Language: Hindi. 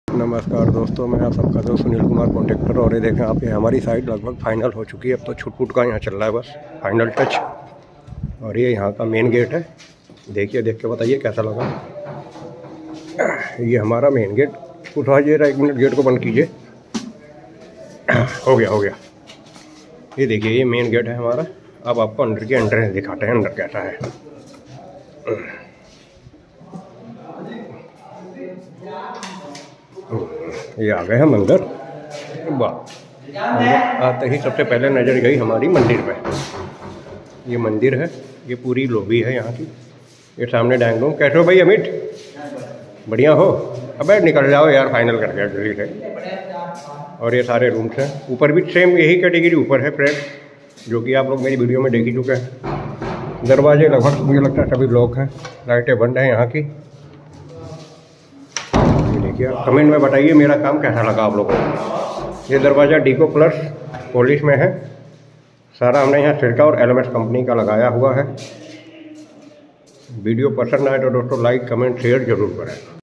नमस्कार दोस्तों, मैं आप सबका दोस्त सुनील कुमार कॉन्ट्रैक्टर। और ये देखें आप, ये हमारी साइट लगभग फाइनल हो चुकी है। अब तो छुट-पुट का यहाँ चल रहा है, बस फाइनल टच। और ये यहाँ का मेन गेट है। देखिए, देख के बताइए कैसा लगा। ये हमारा मेन गेट। उठाइए, 1 मिनट गेट को बंद कीजिए। हो गया। ये देखिए, ये मेन गेट है हमारा। अब आपको अंदर की एंट्रेंस दिखाते हैं, अंदर कैसा है। ये आ गए हम अंदर। वाह, आते ही सबसे पहले नज़र गई हमारी मंदिर पे। ये मंदिर है, ये पूरी लॉबी है यहाँ की। ये सामने डाइनिंग रूम। कैसे हो भाई अमित? बढ़िया हो? अबे निकल जाओ यार, फाइनल कर दिया जल्दी से। और ये सारे रूम्स हैं। ऊपर भी सेम यही कैटेगरी ऊपर है फ्रेंड, जो कि आप लोग मेरी वीडियो में देख ही चुके हैं। दरवाजे लगभग मुझे लगता है सभी लॉक हैं। लाइटें बंद हैं यहाँ की। देखिए, कमेंट में बताइए मेरा काम कैसा लगा आप लोगों को। ये दरवाज़ा डीको प्लस पॉलिश में है। सारा हमने यहाँ सिरका और एलएमएस कंपनी का लगाया हुआ है। वीडियो पसंद आए तो दोस्तों लाइक, कमेंट, शेयर जरूर करें।